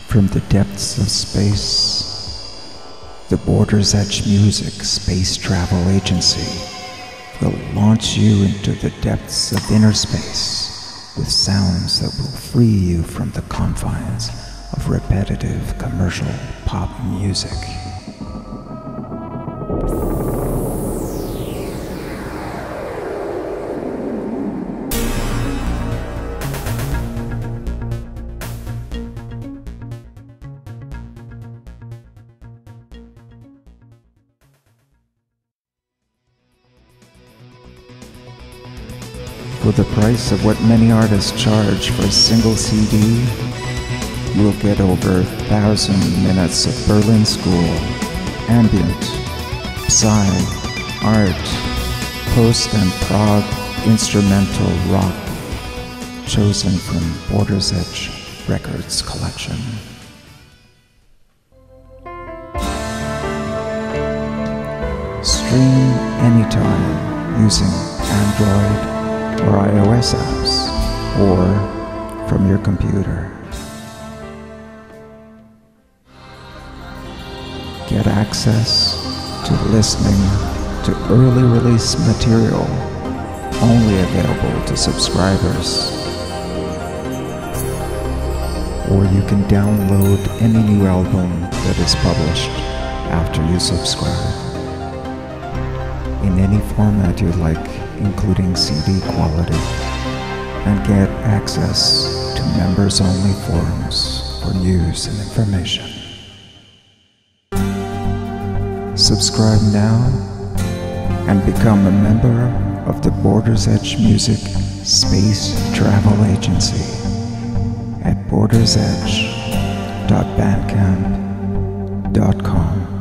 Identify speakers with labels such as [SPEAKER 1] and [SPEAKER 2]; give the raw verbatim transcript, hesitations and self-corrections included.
[SPEAKER 1] From the depths of space, the Borders Edge Music Space Travel Agency will launch you into the depths of inner space with sounds that will free you from the confines of repetitive commercial pop music. For the price of what many artists charge for a single C D, you'll get over a thousand minutes of Berlin School, ambient, psy, art, post and prog instrumental rock, chosen from Borders Edge Records collection. Stream anytime using Android or iOS apps, or from your computer. Get access to listening to early release material only available to subscribers. Or you can download any new album that is published after you subscribe, in any format you like, including C D quality, and get access to members-only forums for news and information. Subscribe now and become a member of the Borders Edge Music Space Travel Agency at borders edge dot bandcamp dot com.